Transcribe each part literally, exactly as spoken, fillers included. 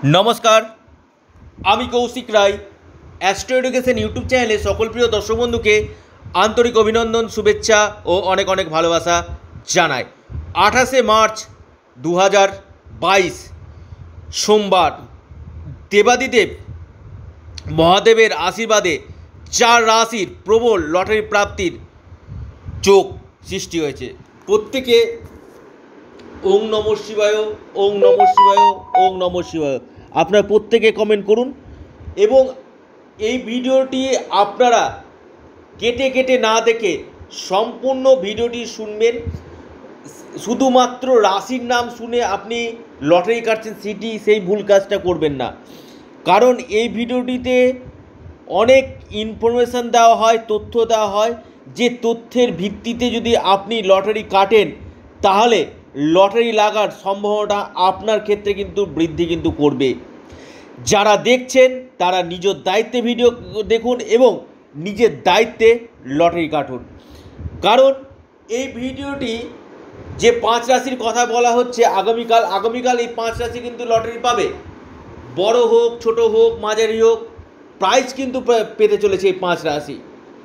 নমস্কার, আমি Koushik Roy. Astro education YouTube চ্যানেলে সকল প্রিয় দর্শক বন্ধুকে আন্তরিক অভিনন্দন, শুভেচ্ছা ও অনেক অনেক ভালোবাসা জানাই। আঠাশে মার্চ দু হাজার বাইশ সোমবার, দেবাদিদেব মহাদেবের আশীর্বাদে চার রাশির প্রবল লটারি প্রাপ্তির যোগ সৃষ্টি হয়েছে। প্রত্যেকে ওং নমঃ শিবায়, ওং নমঃ শিবায়, ওং নমঃ শিবায় আপনারা প্রত্যেকে কমেন্ট করুন এবং এই ভিডিওটি আপনারা কেটে কেটে না দেখে সম্পূর্ণ ভিডিওটি শুনবেন। শুধুমাত্র রাশির নাম শুনে আপনি লটারি কাটছেন সেটি সেই ভুল কাজটা করবেন না, কারণ এই ভিডিওটিতে অনেক ইনফরমেশান দেওয়া হয়, তথ্য দেওয়া হয়, যে তথ্যের ভিত্তিতে যদি আপনি লটারি কাটেন তাহলে লটারি লাগার সম্ভাবনা আপনার ক্ষেত্রে কিন্তু বৃদ্ধি কিন্তু করবে। যারা দেখছেন তারা নিজের দায়িত্বে ভিডিও দেখুন এবং নিজের দায়িত্বে লটারি কাটুন, কারণ এই ভিডিওটি যে পাঁচ রাশির কথা বলা হচ্ছে আগামীকাল আগামীকাল এই পাঁচ রাশি কিন্তু লটারি পাবে। বড় হোক, ছোট হোক, মাঝারি হোক, প্রাইজ কিন্তু পেতে চলেছে এই পাঁচ রাশি।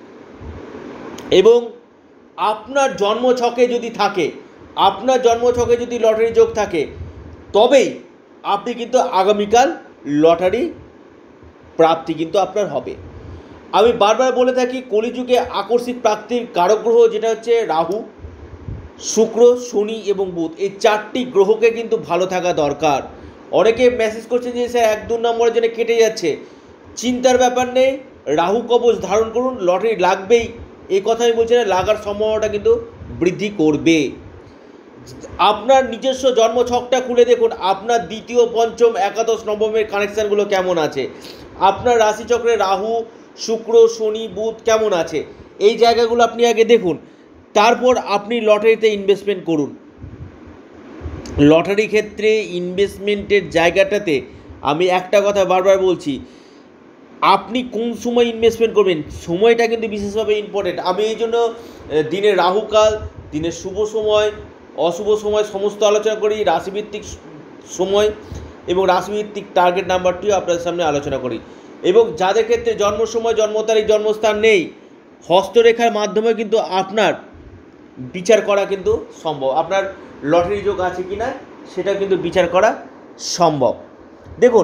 এবং আপনার জন্মছকে যদি থাকে, আপনার জন্মছকে যদি লটারি যোগ থাকে, তবেই আপনি কিন্তু আগামীকাল লটারি প্রাপ্তি কিন্তু আপনার হবে। আমি বারবার বলে থাকি, কলিযুগে আকস্মিক প্রাপ্তির কারক গ্রহ যেটা হচ্ছে রাহু, শুক্র, শনি এবং বুধ, এই চারটি গ্রহকে কিন্তু ভালো থাকা দরকার। অনেকে মেসেজ করছে যে স্যার এক দু নম্বরের জন্য কেটে যাচ্ছে। চিন্তার ব্যাপার নেই, রাহু কবচ ধারণ করুন, লটারি লাগবেই। এই কথা আমি বলছি না, লাগার সম্ভাবনাটা কিন্তু বৃদ্ধি করবে। আপনার নিজস্ব জন্মছকটা খুলে দেখুন, আপনার দ্বিতীয়, পঞ্চম, একাদশ, নবমের কানেকশানগুলো কেমন আছে, আপনার রাশিচক্রে রাহু, শুক্র, শনি, বুধ কেমন আছে, এই জায়গাগুলো আপনি আগে দেখুন, তারপর আপনি লটারিতে ইনভেস্টমেন্ট করুন। লটারি ক্ষেত্রে ইনভেস্টমেন্টের জায়গাটাতে আমি একটা কথা বারবার বলছি, আপনি কোন সময় ইনভেস্টমেন্ট করবেন সময়টা কিন্তু বিশেষভাবে ইম্পর্টেন্ট। আমি এই জন্য দিনের রাহুকাল, দিনের শুভ সময়, অশুভ সময় সমস্ত আলোচনা করি, রাশিভিত্তিক সময় এবং রাশিভিত্তিক টার্গেট নাম্বারটিও আপনাদের সামনে আলোচনা করি। এবং যাদের ক্ষেত্রে জন্ম সময়, জন্ম তারিখ, জন্মস্থান নেই, হস্তরেখার মাধ্যমে কিন্তু আপনার বিচার করা কিন্তু সম্ভব, আপনার লটারি যোগ আছে কি না সেটা কিন্তু বিচার করা সম্ভব। দেখুন,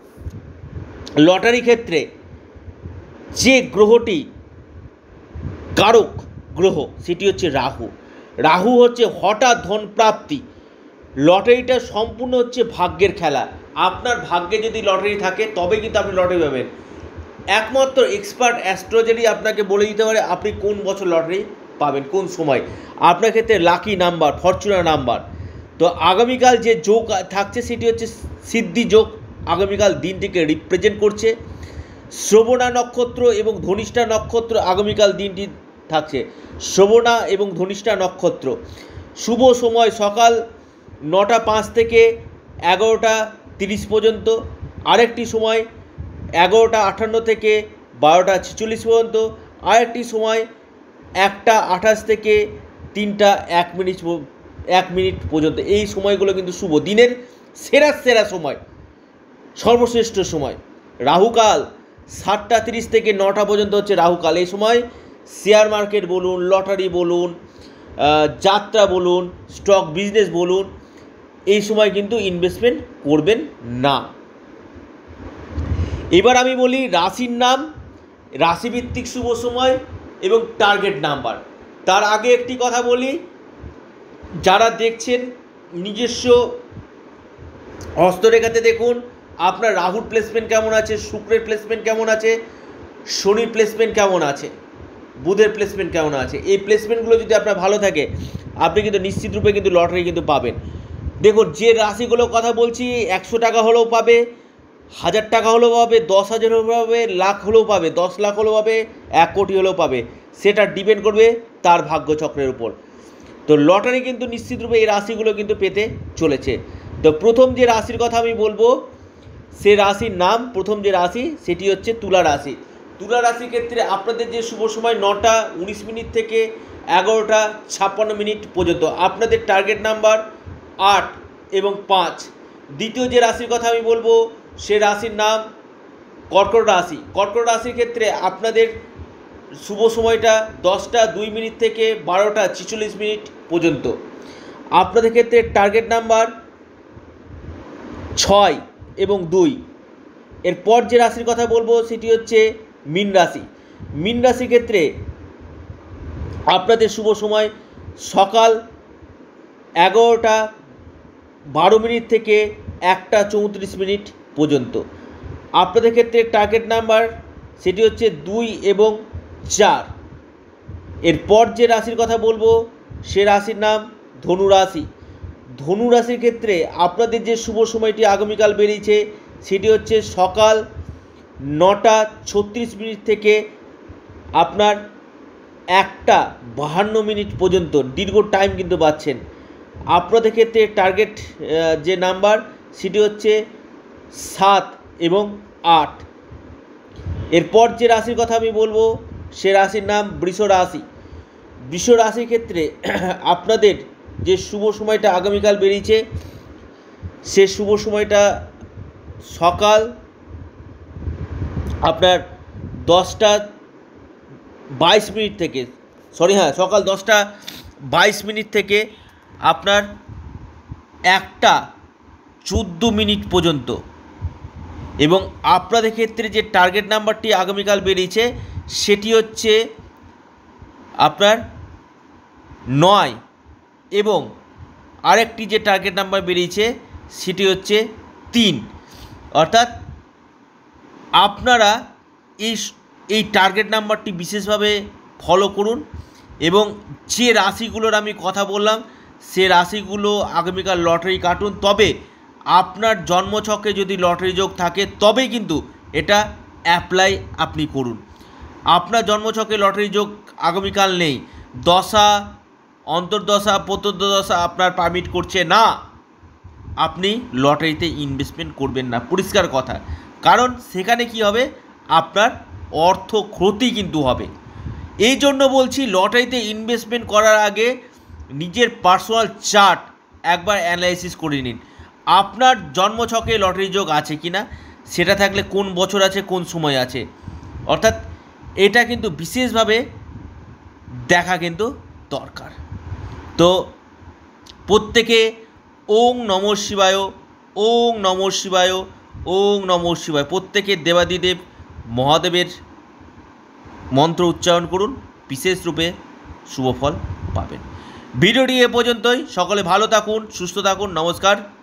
লটারি ক্ষেত্রে যে গ্রহটি কারক গ্রহ সেটি হচ্ছে রাহু। রাহু হচ্ছে হঠাৎ ধন প্রাপ্তি। লটারিটা সম্পূর্ণ হচ্ছে ভাগ্যের খেলা। আপনার ভাগ্যে যদি লটারি থাকে তবে কিন্তু আপনি লটারি পাবেন। একমাত্র এক্সপার্ট অ্যাস্ট্রোলজারই আপনাকে বলে দিতে পারে আপনি কোন বছর লটারি পাবেন, কোন সময়। আপনার ক্ষেত্রে লাকি নাম্বার, ফরচুনার নাম্বার। তো আগামীকাল যে যোগ থাকছে সেটি হচ্ছে সিদ্ধি যোগ। আগামীকাল দিনটিকে রিপ্রেজেন্ট করছে। শ্রবণা নক্ষত্র এবং ধনিষ্ঠা নক্ষত্র আগামীকাল দিনটি থাকছে। শ্রবণা এবং ধনিষ্ঠা নক্ষত্র শুভ সময় সকাল নটা পাঁচ থেকে এগারোটা তিরিশ পর্যন্ত, আরেকটি সময় এগারোটা আটান্ন থেকে বারোটা ছেচল্লিশ পর্যন্ত, আরেকটি সময় একটা আঠাশ থেকে তিনটা এক মিনিট এক মিনিট পর্যন্ত। এই সময়গুলো কিন্তু শুভ, দিনের সেরা সেরা সময়, সর্বশ্রেষ্ঠ সময়। রাহুকাল সাতটা তিরিশ থেকে নটা পর্যন্ত হচ্ছে রাহুকাল। এই সময় শেয়ার মার্কেট বলুন, লটারি বলুন, যাত্রা বলুন, স্টক বিজনেস বলুন, এই সময় কিন্তু ইনভেস্টমেন্ট করবেন না। এবার আমি বলি রাশির নাম, রাশিভিত্তিক শুভ সময় এবং টার্গেট নাম্বার। তার আগে একটি কথা বলি, যারা দেখছেন নিজস্ব হস্তরেখাতে দেখুন আপনার রাহুর প্লেসমেন্ট কেমন আছে, শুক্রের প্লেসমেন্ট কেমন আছে, শনির প্লেসমেন্ট কেমন আছে, বুধের প্লেসমেন্ট কেমন আছে। এই প্লেসমেন্টগুলো যদি আপনার ভালো থাকে আপনি কিন্তু নিশ্চিত রূপে কিন্তু লটারি কিন্তু পাবেন। দেখুন, যে রাশিগুলোর কথা বলছি একশো টাকা হলেও পাবে, হাজার টাকা হলেও পাবে, দশ হাজার হলেও পাবে, লাখ হলেও পাবে, দশ লাখ হলেও পাবে, এক কোটি হলেও পাবে। সেটা ডিপেন্ড করবে তার ভাগ্যচক্রের উপর। তো লটারি কিন্তু নিশ্চিত রূপে এই রাশিগুলো কিন্তু পেতে চলেছে। তো প্রথম যে রাশির কথা আমি বলবো সে রাশির নাম, প্রথম যে রাশি সেটি হচ্ছে তুলা রাশি। তুলা রাশির ক্ষেত্রে আপনাদের যে শুভ সময় নটা উনিশ মিনিট থেকে এগারোটা ছাপ্পান্ন মিনিট পর্যন্ত, আপনাদের টার্গেট নাম্বার আট এবং পাঁচ। দ্বিতীয় যে রাশির কথা আমি বলবো সে রাশির নাম কর্কট রাশি। কর্কট রাশির ক্ষেত্রে আপনাদের শুভ সময়টা দশটা দুই মিনিট থেকে বারোটা ছেচল্লিশ মিনিট পর্যন্ত। আপনাদের ক্ষেত্রে টার্গেট নাম্বার ছয় এবং দুই। এরপর যে রাশির কথা বলবো সেটি হচ্ছে মীন রাশি। মীন রাশির ক্ষেত্রে আপনাদের শুভ সময় সকাল এগারোটা বারো মিনিট থেকে একটা চৌত্রিশ মিনিট পর্যন্ত। আপনাদের ক্ষেত্রে টার্গেট নাম্বার সেটি হচ্ছে দুই এবং চার। এরপর যে রাশির কথা বলবো সে রাশির নাম ধনু রাশি। ধনু রাশির ক্ষেত্রে আপনাদের যে শুভ সময়টি আগামীকাল বেরিয়েছে সেটি হচ্ছে সকাল নটা ছত্রিশ মিনিট থেকে আপনার একটা বাহান্ন মিনিট পর্যন্ত, দীর্ঘ টাইম কিন্তু পাচ্ছেন। আপনাদের ক্ষেত্রে টার্গেট যে নাম্বার সেটি হচ্ছে সাত এবং আট। এরপর যে রাশির কথা আমি বলবো সে রাশির নাম বৃষ রাশি। বৃষ রাশির ক্ষেত্রে আপনাদের যে শুভ সময়টা আগামীকাল বেরিয়েছে সে শুভ সময়টা সকাল আপনার দশটা বাইশ মিনিট থেকে সরি হ্যাঁ সকাল দশটা বাইশ মিনিট থেকে আপনার একটা চোদ্দো মিনিট পর্যন্ত। এবং আপনাদের ক্ষেত্রে যে টার্গেট নাম্বারটি আগামীকাল বেরিয়েছে সেটি হচ্ছে আপনার নয় এবং আরেকটি যে টার্গেট নাম্বার বেরিয়েছে সেটি হচ্ছে তিন। অর্থাৎ আপনারা এই এই টার্গেট নাম্বারটি বিশেষভাবে ফলো করুন এবং যে রাশিগুলোর আমি কথা বললাম সে রাশিগুলো আগামীকাল লটারি কাটুন। তবে আপনার জন্মছকে যদি লটারি যোগ থাকে তবেই কিন্তু এটা অ্যাপ্লাই আপনি করুন। আপনার জন্মছকে লটারি যোগ আগামীকাল নেই, দশা অন্তর্দশা প্রত্যন্তদশা আপনার পারমিট করছে না, আপনি লটারিতে ইনভেস্টমেন্ট করবেন না, পরিষ্কার কথা। কারণ সেখানে কি হবে, আপনার অর্থ ক্ষতি কিন্তু হবে। এই জন্য বলছি লটারিতে ইনভেস্টমেন্ট করার আগে নিজের পার্সোনাল চার্ট একবার অ্যানালাইসিস করে নিন। আপনার জন্মছকে লটারি যোগ আছে কি না, সেটা থাকলে কোন বছর আছে কোন সময় আছে, অর্থাৎ এটা কিন্তু বিশেষভাবে দেখা কিন্তু দরকার। তো প্রত্যেকে ওং নমঃ শিবায়, ওং নমঃ শিবায়, ওং নমঃ শিবায়, প্রত্যেকে দেবাদিদেব মহাদেবের মন্ত্র উচ্চারণ করুন, বিশেষ রূপে শুভফল পাবেন। ভিডিওটি এ পর্যন্তই। সকলে ভালো থাকুন, সুস্থ থাকুন, নমস্কার।